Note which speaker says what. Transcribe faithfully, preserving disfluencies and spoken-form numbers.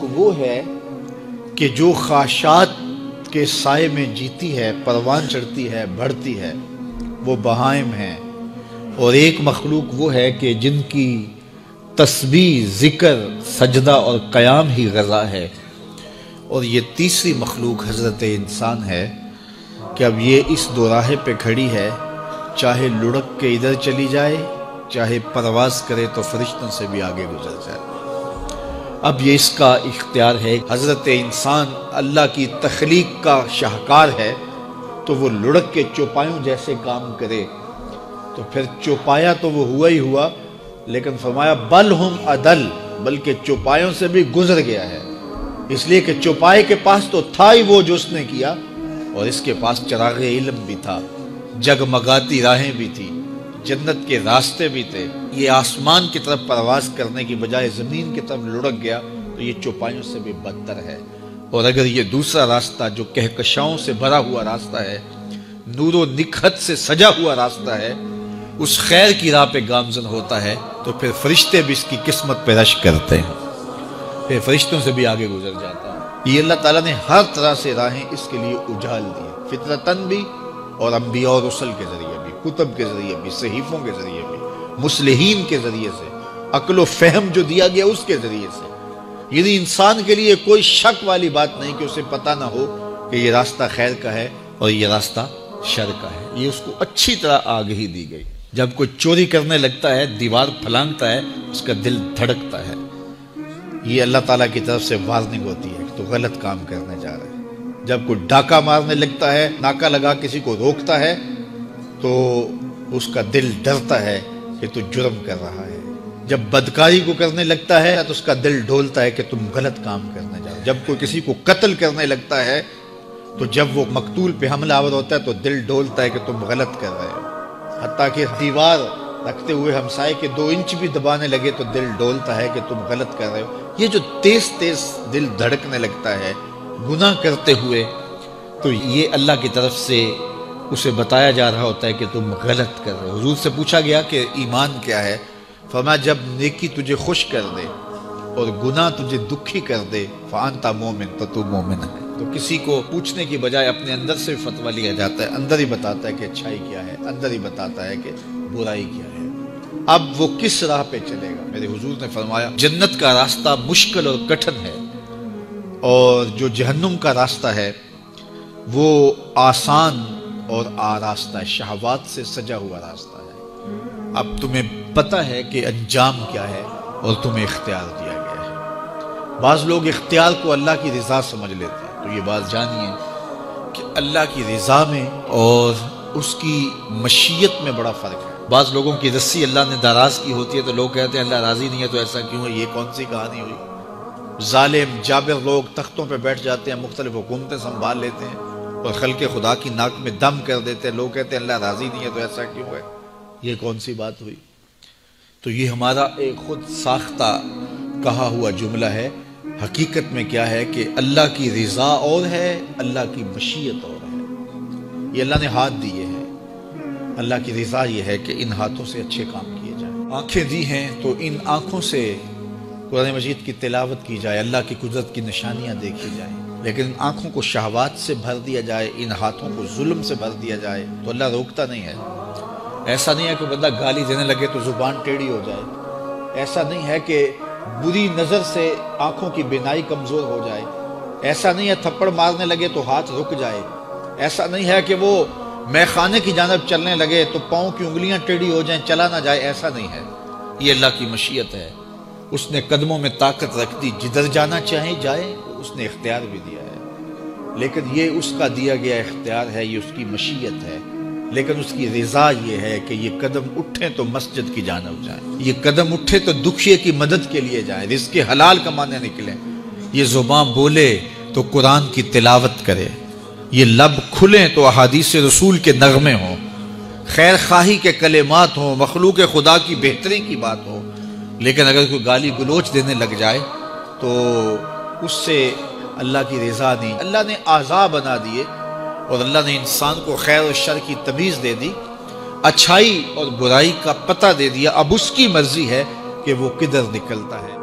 Speaker 1: وہ ہے کہ جو خاشات کے سائے میں جیتی ہے، پروان چڑھتی ہے، بڑھتی ہے، وہ بہائم ہیں، اور ایک مخلوق وہ ہے کہ جن کی تسبیح، ذکر، سجدہ اور قیام ہی غذا ہے، اور یہ تیسری مخلوق حضرت انسان ہے کہ اب یہ اس دوراہے پہ کھڑی ہے، چاہے لڑک کے ادھر چلی جائے، چاہے پرواز کرے تو فرشتوں سے بھی آگے گزر جائے۔ اب یہ اس کا اختیار ہے۔ حضرت انسان اللہ کی تخلیق کا شاہکار ہے، تو وہ لڑک کے چوپایوں جیسے کام کرے تو پھر چوپایا تو وہ ہوا ہی ہوا، لیکن فرمایا بل ہم عدل، بلکہ چوپایوں سے بھی گزر گیا ہے، اس لیے کہ چوپائے کے پاس تو تھا ہی وہ جو اس نے کیا، اور اس کے پاس چراغ علم بھی تھا، جگمگاتی راہیں بھی تھی، جنت کے راستے بھی تھے۔ یہ آسمان کی طرف پرواز کرنے کی بجائے زمین کی طرف لڑک گیا تو یہ چوپایوں سے بھی بدتر ہے۔ اور اگر یہ دوسرا راستہ جو کہکشاؤں سے بھرا ہوا راستہ ہے، نور و نکھت سے سجا ہوا راستہ ہے، اس خیر کی راہ پہ گامزن ہوتا ہے تو پھر فرشتے بھی اس کی قسمت پہ رشک کرتے ہیں، پھر فرشتوں سے بھی آگے گزر جاتا ہے۔ یہ اللہ تعالیٰ نے ہر طرح سے راہیں اس کے لیے اجال دی، فطرتاً بھی اور انبیاء اور رسل کے ذریعے بھی، کتب کے ذریعے بھی، صحیفوں کے ذریعے بھی، مصلحین کے ذریعے سے، عقل و فہم جو دیا گیا اس کے ذریعے سے۔ یعنی انسان کے لیے کوئی شک والی بات نہیں کہ اسے پتہ نہ ہو کہ یہ راستہ خیر کا ہے اور یہ راستہ شر کا ہے، یہ اس کو اچھی طرح آگہی دی گئی۔ جب کوئی چوری کرنے لگتا ہے، دیوار پھلانگتا ہے، اس کا دل دھڑکتا ہے، یہ اللہ تعالیٰ کی طرف سے وارننگ ہوتی ہے کہ تو غلط کام کرنے جا رہے ہیں۔ جب کوئی ڈاکہ مارنے لگتا ہے، ناکہ لگا کسی کو روکتا ہے، تو اس کا دل ڈرتا ہے کہ تو جرم کر رہا ہے۔ جب بدکاری کو کرنے لگتا ہے تو اس کا دل ڈولتا ہے کہ تم غلط کام کرنے جا رہے ہو۔ جب کوئی کسی کو قتل کرنے لگتا ہے تو جب وہ مقتول پہ حملہ آور ہوتا ہے تو دل ڈولتا ہے کہ تم غلط کر رہے ہو۔ حتیٰ کہ دیوار رکھتے ہوئے ہمسائے کے دو انچ بھی دبانے لگے تو دل ڈولتا ہے کہ تم غلط کر رہے ہو۔ یہ جو تیز تیز دل دھڑکنے لگتا ہے گناہ کرتے ہوئے، تو یہ اللہ کی طرف سے اسے بتایا جا رہا ہوتا ہے کہ تم غلط کر رہے ہو۔ حضور سے پوچھا گیا کہ ایمان کیا ہے؟ فرمایا جب نیکی تجھے خوش کر دے اور گناہ تجھے دکھی کر دے، فَأَنْتَ مُؤْمِن، تو تو مومن ہے۔ تو کسی کو پوچھنے کی بجائے اپنے اندر سے فتویٰ لیا جاتا ہے، اندر ہی بتاتا ہے کہ اچھائی کیا ہے، اندر ہی بتاتا ہے کہ برائی کیا ہے۔ اب وہ کس راہ پہ چلے گا؟ میرے حضور نے فرمایا جنت کا راستہ مشکل اور کٹھن ہے، اور جو جہنم کا راستہ ہے وہ آسان اور آراستہ ہے، شہوات سے سجا ہوا راستہ ہے۔ اب تمہیں پتہ ہے کہ انجام کیا ہے اور تمہیں اختیار دیا گیا ہے۔ بعض لوگ اختیار کو اللہ کی رضا سمجھ لیتے ہیں، تو یہ بات جانیے کہ اللہ کی رضا میں اور اس کی مشیت میں بڑا فرق ہے۔ بعض لوگوں کی رسی اللہ نے دراز کی ہوتی ہے تو لوگ کہتے ہیں اللہ راضی نہیں ہے تو ایسا کیوں ہے، یہ کون سی کہانی ہوئی۔ ظالم جابر لوگ تختوں پہ بیٹھ جاتے ہیں، مختلف حکومتیں سنبھال لیتے ہیں اور خلق خدا کی ناک میں دم کر دیتے ہیں، لوگ کہتے ہیں اللہ راضی نہیں ہے تو ایسا کیوں ہے، یہ کون سی بات ہوئی۔ تو یہ ہمارا ایک خود ساختہ کہا ہوا جملہ ہے۔ حقیقت میں کیا ہے کہ اللہ کی رضا اور ہے، اللہ کی مشیت اور ہے۔ یہ اللہ نے ہاتھ دیے ہیں، اللہ کی رضا یہ ہے کہ ان ہاتھوں سے اچھے کام کیے جائیں۔ آنکھیں دی ہیں تو ان آنکھوں سے قرآن مجید کی تلاوت کی جائے، اللہ کی قدرت کی نشانیاں دیکھی جائیں، لیکن ان آنکھوں کو شہوات سے بھر دیا جائے، ان ہاتھوں کو ظلم سے بھر دیا جائے تو اللہ روکتا نہیں ہے۔ ایسا نہیں ہے کہ بندہ گالی دینے لگے تو زبان ٹیڑھی ہو جائے، ایسا نہیں ہے کہ بری نظر سے آنکھوں کی بینائی کمزور ہو جائے، ایسا نہیں ہے تھپڑ مارنے لگے تو ہاتھ رک جائے، ایسا نہیں ہے کہ وہ میں خانے کی جانب چلنے لگے تو پاؤں کی انگلیاں ٹیڑھی ہو جائیں، چلا نہ جائے، ایسا نہیں ہے۔ یہ اللہ کی مشیت ہے، اس نے قدموں میں طاقت رکھ دی، جدھر جانا چاہے جائے، اس نے اختیار بھی دیا ہے، لیکن یہ اس کا دیا گیا اختیار ہے، یہ اس کی مشیت ہے، لیکن اس کی رضا یہ ہے کہ یہ قدم اٹھیں تو مسجد کی جانب جائیں، یہ قدم اٹھے تو دکھیے کی مدد کے لیے جائیں، رزق حلال کمانے نکلیں، یہ زبان بولے تو قرآن کی تلاوت کرے، یہ لب کھلیں تو احادیث رسول کے نغمے ہوں، خیر خواہی کے کلمات ہوں، مخلوق خدا کی بہتری کی بات ہو۔ لیکن اگر کوئی گالی گلوچ دینے لگ جائے تو اس سے اللہ کی رضا نہیں، اللہ نے اعضاء بنا دیے اور اللہ نے انسان کو خیر و شر کی تمیز دے دی، اچھائی اور برائی کا پتہ دے دیا، اب اس کی مرضی ہے کہ وہ کدھر نکلتا ہے۔